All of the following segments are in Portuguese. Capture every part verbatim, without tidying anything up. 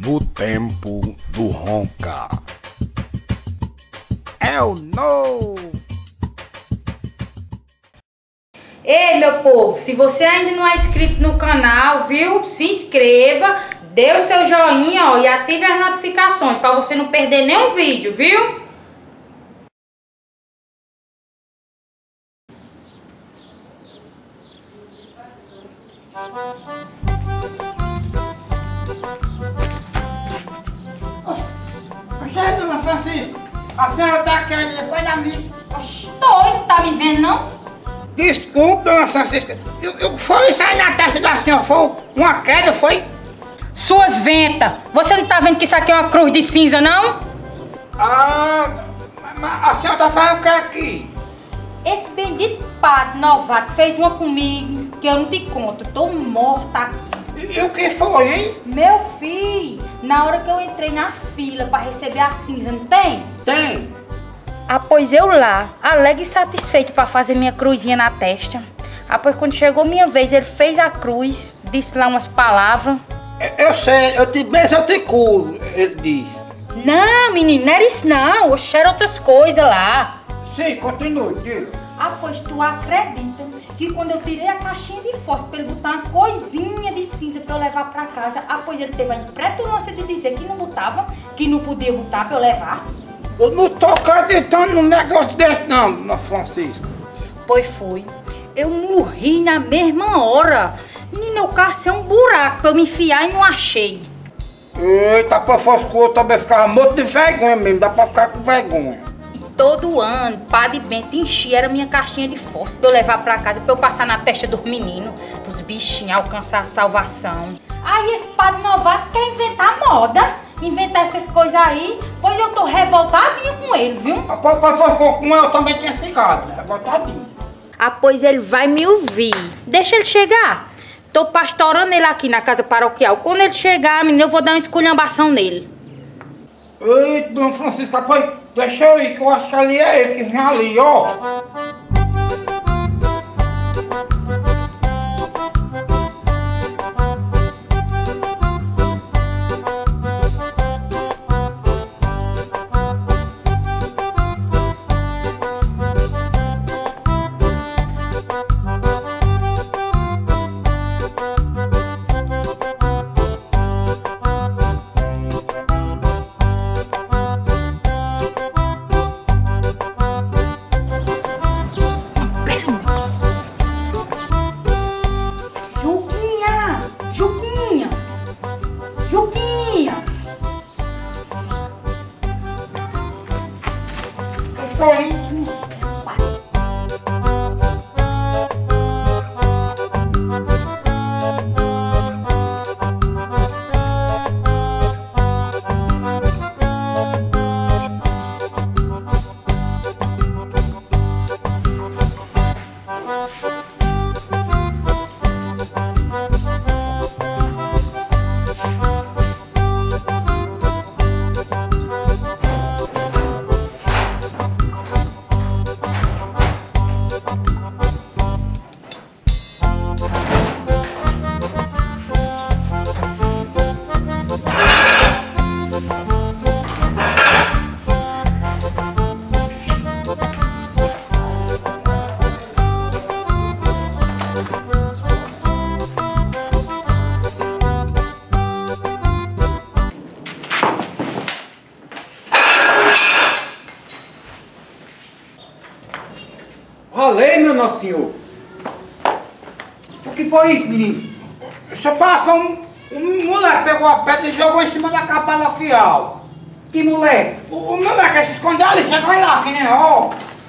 no tempo do ronca. É o novo. Ei, meu povo, se você ainda não é inscrito no canal, viu? Se inscreva, dê o seu joinha, ó, e ative as notificações para você não perder nenhum vídeo, viu? Oxe, dona Francisca, a senhora tá aqui aí depois da missa. Oxe, tô, não tá me vendo, não? Desculpe, dona Francisca, eu, eu, foi isso aí na testa da senhora, foi uma queda, foi? Suas ventas, você não tá vendo que isso aqui é uma cruz de cinza, não? Ah, mas a senhora tá falando o que aqui? Esse bendito padre novato fez uma comigo que eu não te conto, tô morta aqui. E, e o que foi, hein? Meu filho, na hora que eu entrei na fila pra receber a cinza, não tem? Tem. Após eu lá, alegre e satisfeito pra fazer minha cruzinha na testa. Após quando chegou minha vez, ele fez a cruz, disse lá umas palavras. Eu, eu sei, eu te benço, eu te curo, ele disse. Não, menino, não era isso não, oxe, era outras coisas lá. Sim, continue, diga. Após tu acredita que quando eu tirei a caixinha de fósforo pra ele botar uma coisinha de cinza pra eu levar pra casa, após ele teve a impretulância de dizer que não botava, que não podia botar pra eu levar? Eu não tô acreditando num negócio desse não, dona Francisca. Pois foi. Eu morri na mesma hora. Menino, eu cacei um buraco pra eu me enfiar e não achei. Eita, pra foscura eu também ficava morto de vergonha mesmo, dá pra ficar com vergonha. E todo ano, Padre Bento enchia era minha caixinha de fósforo pra eu levar pra casa, pra eu passar na testa dos meninos, pros bichinhos alcançar a salvação. Aí esse padre novato quer inventar moda. Inventar essas coisas aí, pois eu tô revoltadinha com ele, viu? A papai foscura com eu também tinha ficado, revoltadinho. Ah, pois ele vai me ouvir. Deixa ele chegar. Tô pastorando ele aqui na casa paroquial. Quando ele chegar, menina, eu vou dar uma esculhambação nele. Eita, dona Francisca, pois deixa eu ir, que eu acho que ali é ele que vem ali, ó. Foi. Valeu, meu Nosso Senhor! O que foi isso, menino? Só passou um, um moleque, pegou a pedra e jogou em cima da capa paroquial. Que moleque? O, o moleque se escondeu ali, chegou lá, que nem ó.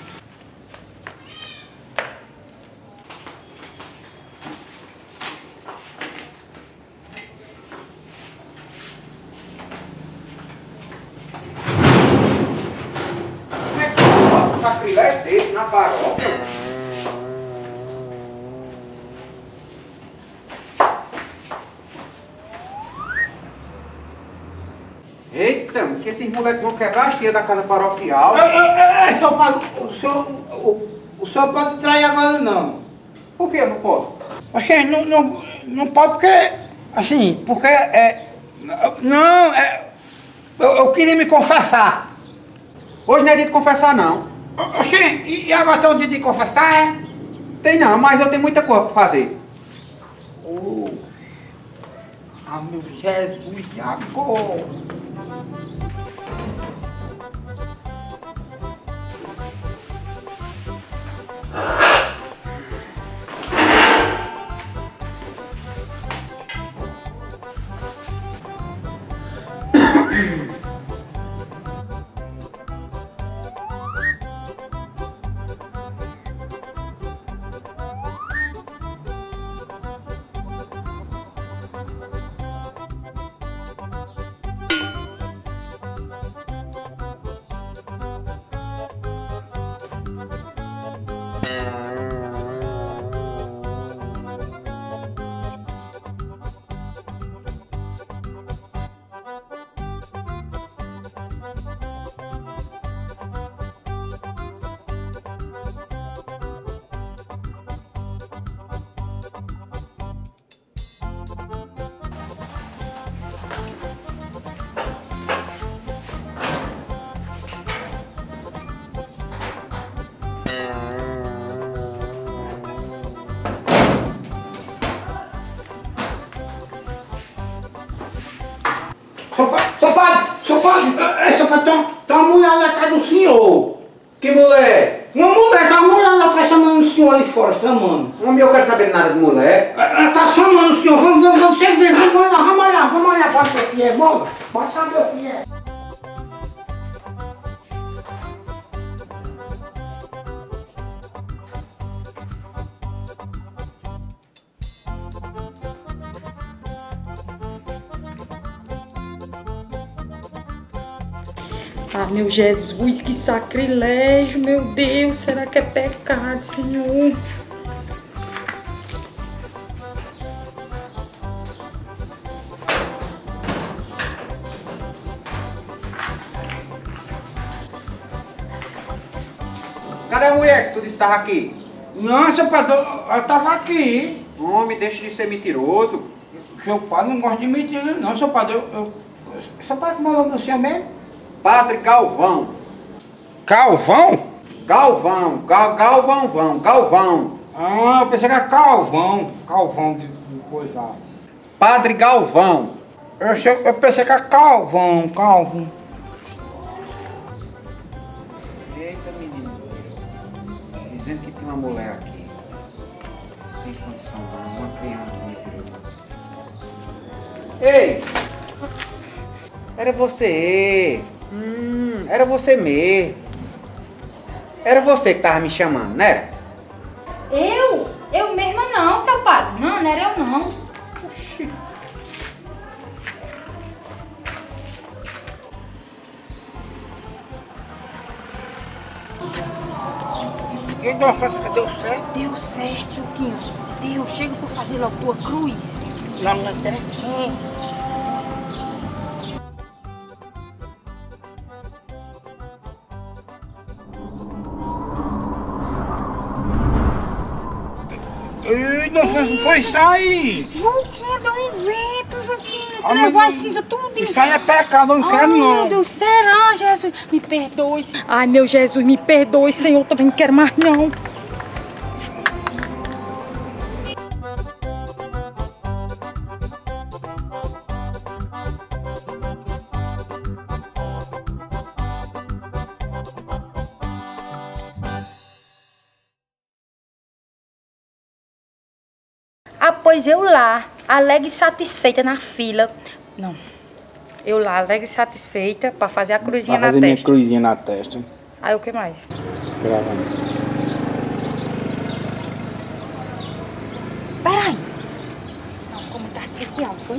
Como é que tu sacrilégio dele na paróquia? Eita, que esses moleques vão quebrar a cheia da casa paroquial. É, é, é, seu padre, o senhor, o, o senhor pode trair agora não. Por que eu não posso? Assim, não, não, não pode porque, assim, porque é, Não, é... Eu, eu queria me confessar. Hoje não é dia de confessar, não. Oxê, e, e agora tem o dia de confessar, é? Tem não, mas eu tenho muita coisa pra fazer. Oh. Ah, meu Jesus, e agora? Seu padre, seu padre, seu padre, é, seu padre, tem, tem uma mulher ali atrás do senhor. Que mulher? Uma mulher, tem uma mulher ali atrás chamando o senhor ali fora, chamando. Homem, eu quero saber nada de mulher. Ela tá chamando o senhor, vamos, vamos, vamos, você vê, vamos olhar, vamos olhar, vamos olhar pra ver o que é, bora, pode saber o que é. Ah, meu Jesus, que sacrilégio, meu Deus, será que é pecado, Senhor? Cadê a mulher que tu disse que tava aqui? Não, seu padre, eu, eu tava aqui. Homem, deixa de ser mentiroso. Seu padre não gosta de mentira, não, seu padre, eu... eu seu padre como é o nome do senhor mesmo? Padre Galvão. Calvão? Galvão, Gal, Galvão, vão, Galvão. Ah, eu pensei que era Calvão, Calvão de, de coisa lá. Padre Galvão. Eu, eu pensei que era Calvão, Calvão. Eita, menino. Dizendo que tem uma mulher aqui. Não tem condição, não. Uma criança mentirosa. Ei! Era você. Hum, era você mesmo. Era você que tava me chamando, não era? Eu? Eu mesma não, seu padre. Não, não era eu não. Oxi. E aí, dona Francisca, deu certo? Deu certo, Juquinho. Deus, chega pra fazer logo tua cruz. Lá no teste? É. Ei, não foi, foi isso aí! Juquinho, deu um vento, Juquinho. Ah, Tu levou mas as cinzas tudo. Isso aí é pecado, eu não quero Ai, não. meu Deus, será, Jesus? Me perdoe. Ai, meu Jesus, me perdoe, Senhor. Também não quero mais, não. Após eu lá, alegre e satisfeita na fila. Não. Eu lá, alegre e satisfeita, pra fazer a cruzinha Pra na fazer minha testa. cruzinha na testa. Aí o que mais? Gravando. Peraí. Não, ficou muito artificial, foi?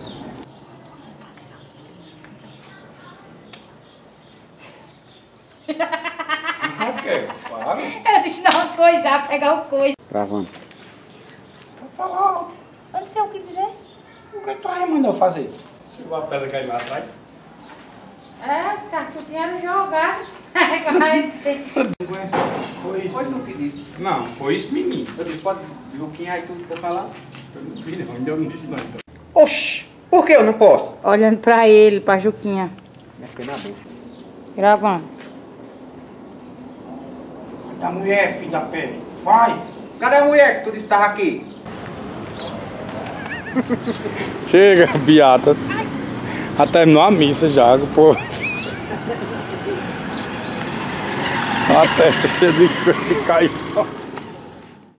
O quê? Fala. Eu disse não coisar, pegar o coisa. Gravando. Vou falar. Eu não sei o que dizer. O que tu aí mandou fazer? Chegou a pedra cair lá atrás. É, já que tu tinha jogado. Vai dizer. Foi isso. Foi tu que disse. Não, foi isso, menino. Eu disse, pode Juquinha aí tu ficou falando? Eu não vi não, ainda eu não disse não então. Oxi, Por que eu não posso? Olhando pra ele, pra Juquinha. Já fiquei na boca. Gravando. Da mulher, filho da pele. Vai. Cadê a mulher que tu disse que tava aqui? Chega, Beata. Já terminou a missa já, pô. A testa cheia de coisa que caiu.